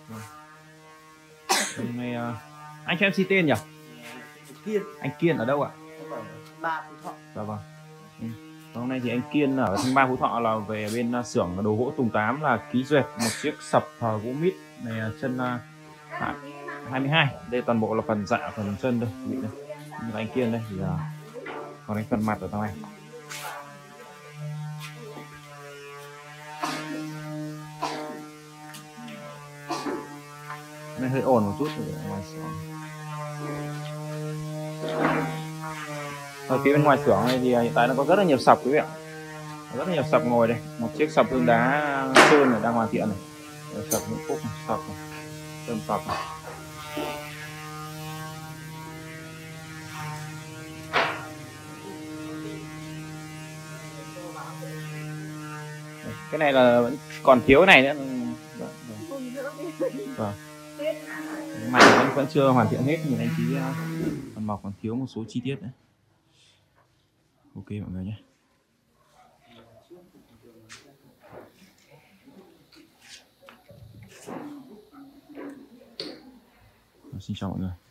Hôm nay anh cho em xin tên nhỉ? Kiên. Anh Kiên ở đâu ạ? Ba Phú Thọ. Dạ vâng. Hôm nay thì anh Kiên ở Thanh Ba Phú Thọ là về bên xưởng đồ gỗ Tùng 8 là ký duyệt một chiếc sập gỗ mít này, chân 22. Đây toàn bộ là phần dạ, phần chân đây vị đây. Như là anh Kiên đây thì còn cái phần mặt ở trong này. Nó hơi ồn một chút ở ngoài xưởng. Ở phía bên ngoài xưởng này thì hiện tại nó có rất là nhiều sập quý vị ạ, rất là nhiều sập ngồi đây, một chiếc sập hương đá sơn này đang hoàn thiện này, sập những khúc này, sập này, sơn sập này. Cái này là vẫn còn thiếu cái này nữa. Vâng. Màn vẫn chưa hoàn thiện hết, nhìn anh chị phần mọc còn thiếu một số chi tiết nữa. Ok mọi người nhé. Xin chào mọi người.